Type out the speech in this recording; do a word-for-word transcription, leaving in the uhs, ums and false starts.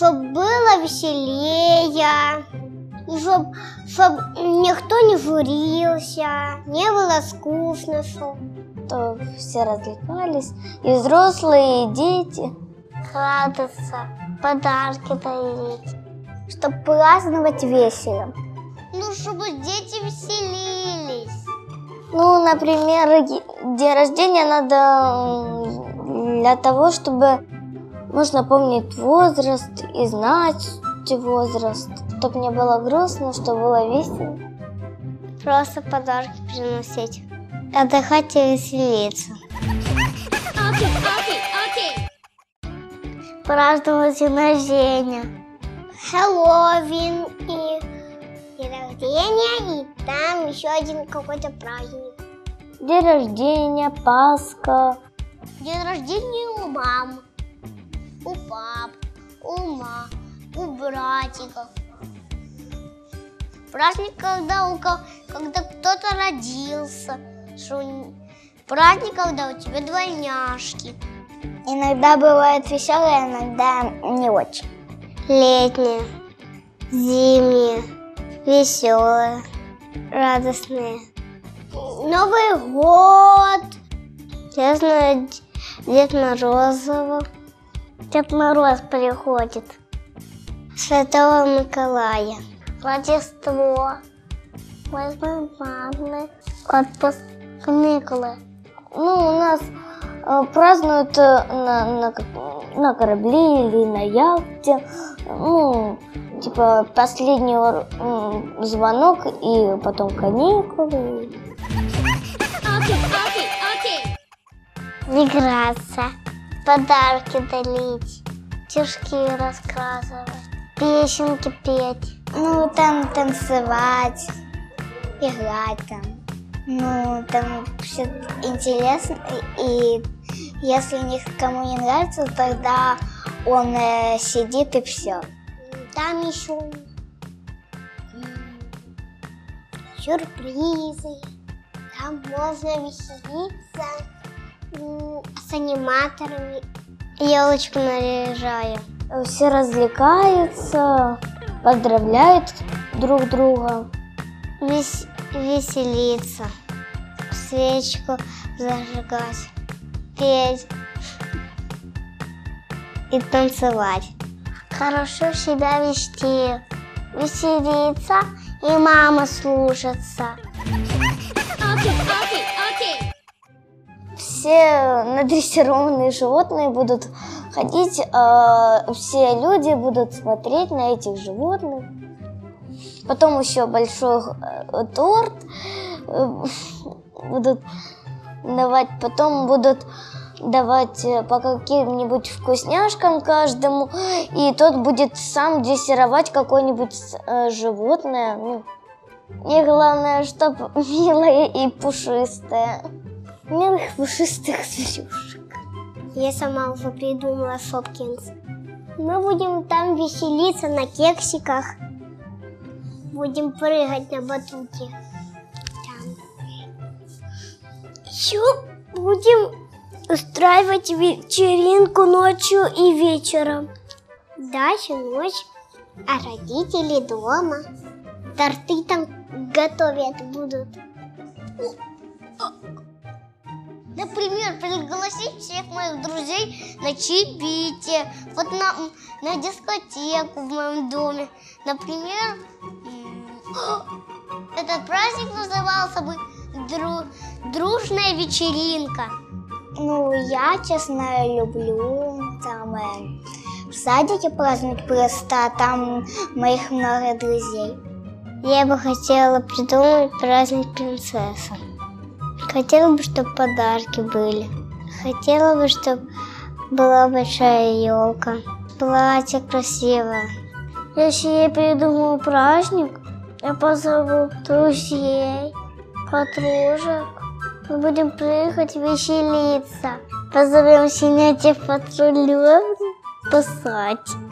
чтобы было веселее, чтобы чтоб никто не журился, не было скучно, чтобы то все развлекались, и взрослые, и дети. Радоваться, подарки дарить, чтобы праздновать весело. Ну, чтобы дети веселились. Ну, например, день рождения надо для того, чтобы можно помнить возраст и знать возраст, чтобы не было грустно, чтобы было весело. Просто подарки приносить, отдыхать и веселиться. Okay, okay, okay. Праздновать день рождения, Хэллоуин и день рождения, и там еще один какой-то праздник. День рождения, Пасха. День рождения у мам, у пап, у ма, у братиков. Праздник, когда, у, когда кто-то родился. Праздник, когда у тебя двойняшки. Иногда бывает веселое, иногда не очень. Летнее, зимнее, веселое, радостное. Новый год. Я знаю Дед Морозова. Дед Мороз приходит. Святого Николая. Рождество. восьмое марта. Отпуск, каникулы. Ну, у нас э, празднуют э, на, на, на корабле или на яхте. Ну, типа последний э, звонок и потом каникулы. Okay, okay, okay. Играться, подарки дарить, стишки рассказывать, песенки петь. Ну, там танцевать, играть там. Ну, там все интересно. И если никому не нравится, тогда он э, сидит и все. Там еще сюрпризы. Там можно веселиться с аниматорами. Елочку наряжаю. Все развлекаются, поздравляют друг друга. Вес... Веселиться, свечку зажигать, петь и танцевать. Хорошо себя вести, веселиться и мамы слушаться. Okay, okay, okay. Все надрессированные животные будут ходить, э, все люди будут смотреть на этих животных. Потом еще большой э, торт э, будут давать, потом будут давать по каким-нибудь вкусняшкам каждому, и тот будет сам дрессировать какое-нибудь э, животное. Ну, и главное, чтобы милое и пушистое. Милых пушистых зверюшек. Я сама уже придумала Шопкинс. Мы будем там веселиться на кексиках. Будем прыгать на батуте. Там. Еще будем устраивать вечеринку ночью и вечером. Дальше ночь, а родители дома. Торты там готовят будут. Например, пригласить всех моих друзей на чаепитие, вот на, на дискотеку в моем доме. Например, этот праздник назывался бы дру, «Дружная вечеринка». Ну, я, честно, люблю там э, в садике праздновать просто, а там моих много друзей. Я бы хотела придумать праздник принцессы. Хотела бы, чтобы подарки были. Хотела бы, чтобы была большая елка, платье красивое. Если я придумаю праздник, я позову друзей, подружек. Мы будем прыгать, веселиться. Позовем щенячьих патрулей, спасать.